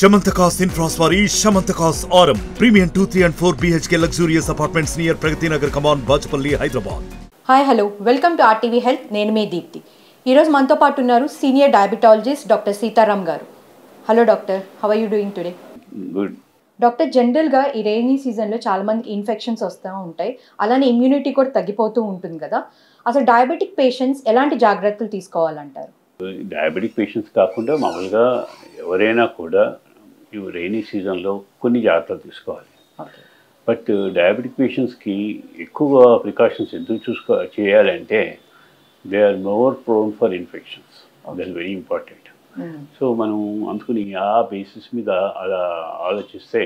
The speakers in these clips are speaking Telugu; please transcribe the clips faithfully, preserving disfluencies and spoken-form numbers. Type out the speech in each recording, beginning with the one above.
Shamantakas Infraswari, Shamantakas Aurum. Premium two, three and four B H K luxurious apartments near Pragati Nagar, Kaman, Bajpalli, Hyderabad. Hi hello welcome to RTV health. నేను మీ దీప్తి. ఈరోజు మనతో పాటు ఉన్నారు సీనియర్ డయాబెటాలజిస్ట్ డాక్టర్ సీతారాం గారు. Hello doctor, how are you doing today? Good doctor, జనరల్గా ఈ రైనీ సీజన్లో చాలా మందికి ఇన్ఫెక్షన్స్ వస్తూ ఉంటాయి, అలానే ఇమ్యూనిటీ కూడా తగ్గిపోతూ ఉంటుంది కదా. అసలు డయాబెటిక్ పేషెంట్స్ ఎలాంటి జాగ్రత్తలు తీసుకోవాలంటారు? డయాబెటిక్ పేషెంట్స్ కాకుండా మామూలుగా ఎవరైనా కూడా ఈ రైనీ సీజన్లో కొన్ని జాగ్రత్తలు తీసుకోవాలి. బట్ డయాబెటిక్ పేషెంట్స్కి ఎక్కువగా ప్రికాషన్స్ ఎందుకు చూసుకో చేయాలంటే they are more prone for infections. That is very important. So మనం అందుకుని ఆ బేసిస్ మీద అలా ఆలోచిస్తే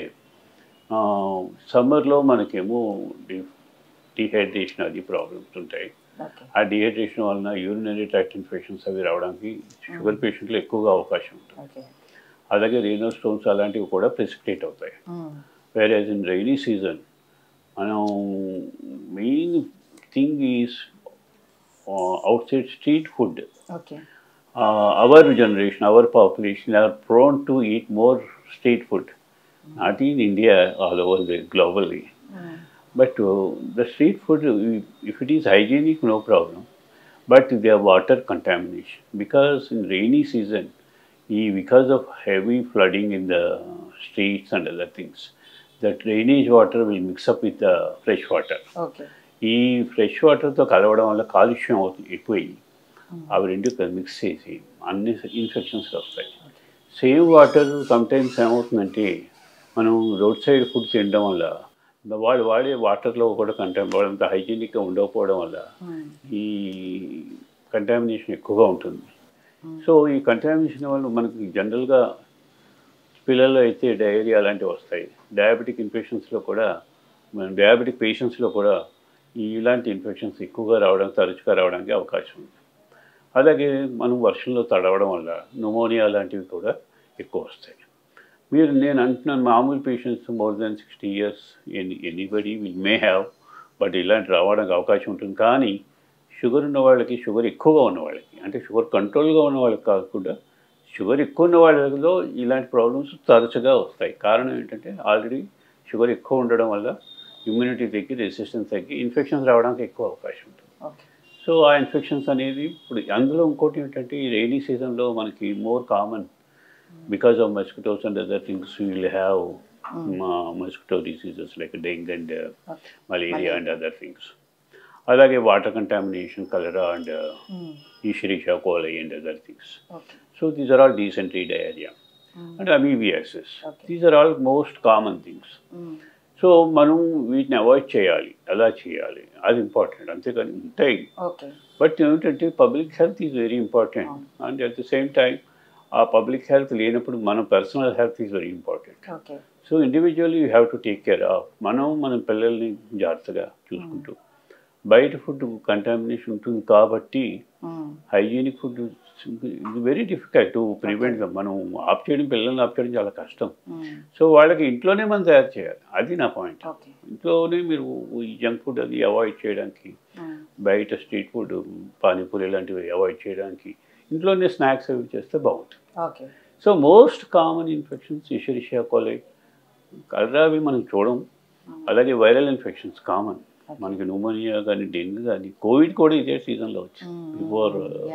సమ్మర్లో మనకేమో డి డిహైడ్రేషన్ అది ప్రాబ్లమ్స్ ఉంటాయి. ఆ డిహైడ్రేషన్ వలన యూరినరీ ట్రాక్ట్ ఇన్ఫెక్షన్స్ అవి రావడానికి షుగర్ పేషెంట్లో ఎక్కువగా అవకాశం ఉంటుంది. అలాగే రీనల్ స్టోన్స్ అలాంటివి కూడా ప్రెసిపిటేట్ అవుతాయి. వేరేజ్ ఇన్ రైనీ సీజన్ మనం main thing is outside street food. Our generation our population are prone to eat more street food, not in India, all over the globally. But uh, the street food, if it is hygienic, no problem. But there are water contamination. Because in rainy season, because of heavy flooding in the streets and other things, the drainage water will mix up with the fresh water. Okay. ఈ ఫ్రెష్ వాటర్తో కలవడం వల్ల కాలుష్యం అవుతుంది, ఎక్కువ అవి రెండు మిక్స్ చేసి అన్ని ఇన్ఫెక్షన్స్ వస్తాయి. సేమ్ వాటర్ సమ్టైమ్స్ ఏమవుతుందంటే మనం రోడ్ సైడ్ ఫుడ్ తినడం వల్ల వాళ్ళు వాడే వాటర్లో కూడా కంటామినేషన్ అంత హైజీనిక్గా ఉండకపోవడం వల్ల ఈ కంటామినేషన్ ఎక్కువగా ఉంటుంది. సో ఈ కంటామినేషన్ వల్ల మనకి జనరల్గా పిల్లల్లో అయితే డయేరియా అలాంటివి వస్తాయి. డయాబెటిక్ ఇన్ఫెక్షన్స్లో కూడా మన డయాబెటిక్ పేషెంట్స్లో కూడా ఇలాంటి ఇన్ఫెక్షన్స్ ఎక్కువగా రావడానికి తరచుగా రావడానికి అవకాశం ఉంది. అలాగే మనం వర్షంలో తడవడం వల్ల న్యూమోనియా లాంటివి కూడా ఎక్కువ వస్తాయి. మీరు నేను అంటున్నాను మామూలు patients more than sixty years any anybody will may have, but ఇలాంటి రావడానికి అవకాశం ఉంటుంది. కానీ షుగర్ ఉన్న వాళ్ళకి, షుగర్ ఎక్కువగా ఉన్న వాళ్ళకి, అంటే షుగర్ కంట్రోల్గా ఉన్న వాళ్ళకి కాకుండా షుగర్ ఎక్కువ ఉన్న వాళ్ళలో ఇలాంటి ప్రాబ్లమ్స్ తరచుగా వస్తాయి. కారణం ఏంటంటే ఆల్రెడీ షుగర్ ఎక్కువ ఉండడం వల్ల ఇమ్యూనిటీ తగ్గి, రెసిస్టెన్స్ తగ్గి ఇన్ఫెక్షన్స్ రావడానికి ఎక్కువ అవకాశం ఉంటుంది. సో ఆ ఇన్ఫెక్షన్స్ అనేది ఇప్పుడు అందులో ఇంకోటి ఏంటంటే ఈ రైనీ సీజన్లో మనకి more common because of mosquitoes and other things, we will have mm. uh, mosquito diseases like dengue and uh, okay. malaria, malaria and other things. Alage water contamination, cholera and uh, mm. Escherichia coli and other things. Okay. So these are all dysentery, diarrhea mm. and amoebiasis. Okay. These are all most common things. Mm. So మనం వీటిని అవాయిడ్ చేయాలి, అలా చేయాలి, అది ఇంపార్టెంట్. అంతేకాని ఉంటాయి, బట్ ఏమిటంటే public health is very important. And at the same time ఆ పబ్లిక్ హెల్త్ లేనప్పుడు మన personal health is very important. So individually you have to take care of. మనం మన పిల్లల్ని జాగ్రత్తగా చూసుకుంటూ, బయట ఫుడ్ కంటామినేషన్ ఉంటుంది కాబట్టి హైజీనిక్ ఫుడ్ ఇది వెరీ డిఫికల్ట్ టు ప్రివెంట్. మనం ఆఫ్ చేయడం, పిల్లల్ని ఆఫ్ చేయడం చాలా కష్టం. సో వాళ్ళకి ఇంట్లోనే మనం తయారు చేయాలి, అది నా పాయింట్. ఇంట్లోనే మీరు ఈ జంక్ ఫుడ్ అది అవాయిడ్ చేయడానికి, బయట స్ట్రీట్ ఫుడ్ పానీపూరి లాంటివి అవాయిడ్ చేయడానికి ఇంట్లోనే స్నాక్స్ అవి చేస్తే బాగుంటుంది. So most common infections escherichia coli, cholera అవి మనం చూడం. అలాగే వైరల్ ఇన్ఫెక్షన్స్ కామన్, మనకి న్యూమోనియా కానీ, డెంగ్యూ కానీ, కోవిడ్ కూడా ఇదే సీజన్లో వచ్చింది బిఫోర్.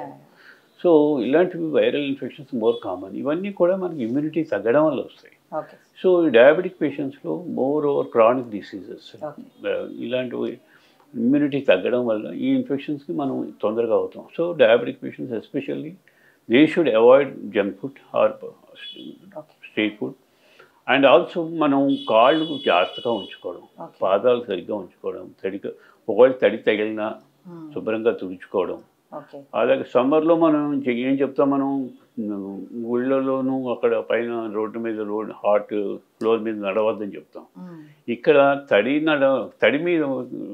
సో ఇలాంటివి వైరల్ ఇన్ఫెక్షన్స్ మోర్ కామన్. ఇవన్నీ కూడా మనకి ఇమ్యూనిటీ తగ్గడం వల్ల వస్తాయి. సో ఈ డయాబెటిక్ పేషెంట్స్లో మోర్ ఓవర్ క్రానిక్ డిసీజెస్ ఇలాంటివి ఇమ్యూనిటీ తగ్గడం వల్ల ఈ ఇన్ఫెక్షన్స్కి మనం తొందరగా అవుతాం. So diabetic patients especially they should avoid junk food or street food. And also మనం కాళ్ళు జాగ్రత్తగా ఉంచుకోవడం, పాదాలు సరిగ్గా ఉంచుకోవడం, తడిగా ఒకవేళ తడి తగిలినా శుభ్రంగా తుడుచుకోవడం. అలాగే సమ్మర్లో మనం ఏం చెప్తాం, మనం ఊళ్ళలోనూ అక్కడ పైన రోడ్డు మీద రోడ్ హాట్ ఫ్లోర్ మీద నడవద్దని చెప్తాం. ఇక్కడ తడి నడ తడి మీద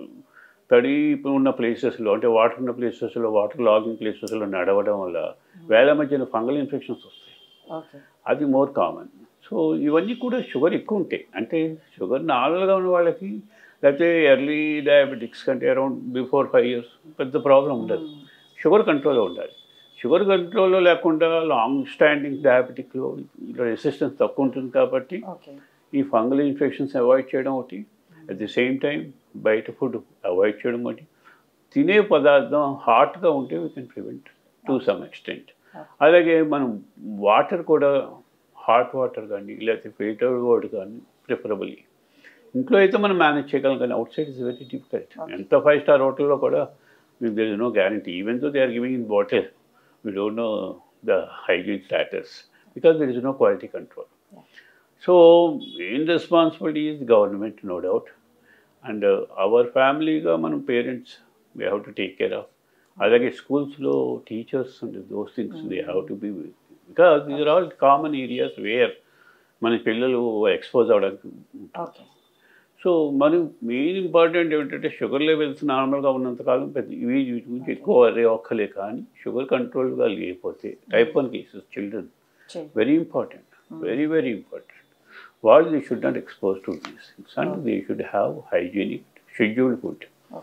తడి ఉన్న ప్లేసెస్లో, అంటే వాటర్ ఉన్న ప్లేసెస్లో, వాటర్ లాగింగ్ ప్లేసెస్లో నడవడం వల్ల వేళ మధ్యన ఫంగల్ ఇన్ఫెక్షన్స్ వస్తాయి. అది మోర్ కామన్. సో ఇవన్నీ కూడా షుగర్ ఎక్కువ ఉంటాయి. అంటే షుగర్ నార్మల్గా ఉన్న వాళ్ళకి, లేకపోతే ఎర్లీ డయాబెటిక్స్ కంటే అరౌండ్ బిఫోర్ ఫైవ్ ఇయర్స్ పెద్ద ప్రాబ్లం ఉండదు. షుగర్ కంట్రోల్లో ఉండాలి. షుగర్ కంట్రోల్లో లేకుండా లాంగ్ స్టాండింగ్ డయాబెటిక్లో రెసిస్టెన్స్ తక్కువ ఉంటుంది కాబట్టి ఈ ఫంగల్ ఇన్ఫెక్షన్స్ అవాయిడ్ చేయడం ఒకటి, అట్ ది సేమ్ టైం బయట ఫుడ్ అవాయిడ్ చేయడం ఒకటి, తినే పదార్థం హాట్గా ఉంటే we can prevent to some extent. అలాగే మనం వాటర్ కూడా హాట్ వాటర్ కానీ లేకపోతే ఫిల్టర్డ్ వాటర్ కానీ ప్రిఫరబుల్లీ. ఇంట్లో అయితే మనం మేనేజ్ చేయగలం కానీ outside is very difficult. ఎంత ఫైవ్ స్టార్ హోటల్లో కూడా మీకు there is no guarantee, even though they are giving in bottle, we don't know the hygiene status because there is no quality control. Yeah. So, main responsibility is the government, no doubt, and uh, our family, manam parents, we have to take care of. Alage schools lo teachers and those things mm-hmm. they have to be with, because these are all common areas where mana pillalu expose avadam. Okay. So మనం మెయిన్ ఇంపార్టెంట్ ఏమిటంటే షుగర్ లెవెల్స్ నార్మల్గా ఉన్నంతకాలం పెద్ద ఇవి వీటి గురించి ఎక్కువ వరే ఒక్కలే, కానీ షుగర్ కంట్రోల్గా లేకపోతే type one cases children very important, very very important. వాళ్ళు they should not expose to these things and they should have hygienic scheduled food.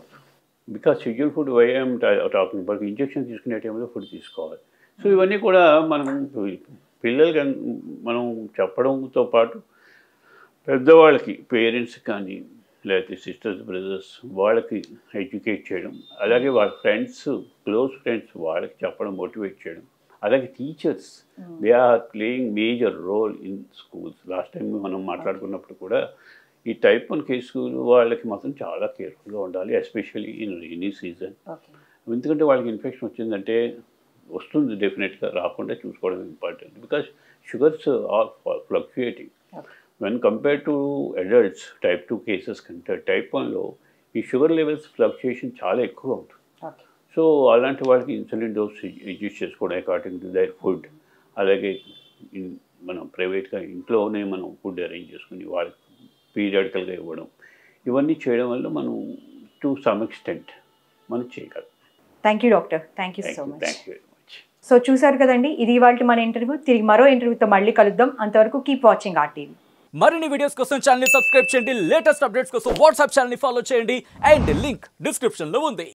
Because schedule food why I'm talking about injection తీసుకునే టైంలో ఫుడ్ తీసుకోవాలి. సో ఇవన్నీ కూడా మనం పిల్లలకి మనం చెప్పడంతో పాటు పెద్దవాళ్ళకి పేరెంట్స్ కానీ లేకపోతే సిస్టర్స్ బ్రదర్స్ వాళ్ళకి ఎడ్యుకేట్ చేయడం, అలాగే వాళ్ళ ఫ్రెండ్స్ క్లోజ్ ఫ్రెండ్స్ వాళ్ళకి చెప్పడం, మోటివేట్ చేయడం, అలాగే teachers they are playing major role in schools. Last time మనం మాట్లాడుకున్నప్పుడు కూడా ఈ టైప్ వన్ కేసు వాళ్ళకి మాత్రం చాలా కేర్ఫుల్గా ఉండాలి, ఎస్పెషల్లీ ఇన్ రైనీ సీజన్. ఎందుకంటే వాళ్ళకి ఇన్ఫెక్షన్ వచ్చిందంటే వస్తుంది, డెఫినెట్గా రాకుండా చూసుకోవడం important. Because sugars are fluctuating. When compared to adults, type two cases కంటే టైప్ వన్లో ఈ షుగర్ లెవెల్స్ ఫ్లక్చుయేషన్ చాలా ఎక్కువ ఉంటుంది. సో అలాంటి వాళ్ళకి ఇన్సులిన్ డోస్ అడ్జస్ట్ చేసుకోవడం అకార్డింగ్ టు దైర్ ఫుడ్, అలాగే మనం ప్రైవేట్గా ఇంట్లోనే మనం ఫుడ్ అరేంజ్ చేసుకుని వాళ్ళకి పీరియాడికల్గా ఇవ్వడం, ఇవన్నీ చేయడం వల్ల మనం టు సమ్ ఎక్స్టెంట్ మనం చేయగలం. Thank you doctor, thank you so much. Thank you very much. So చూసారు కదండి, ఇది ఇవాళ మన ఇంటర్వ్యూ. తిరిగి మరో ఇంటర్వ్యూతో మళ్ళీ కలుద్దాం. అంతవరకు కీప్ వాచింగ్ ఆర్టీవీ. మరిన్ని వీడియోస్ కోసం ఛానల్ ని సబ్స్క్రైబ్ చేయండి, లేటెస్ట్ అప్డేట్స్ కోసం వాట్సాప్ ఛానల్ ని ఫాలో చేయండి, అండ్ లింక్ డిస్క్రిప్షన్ లో ఉంది.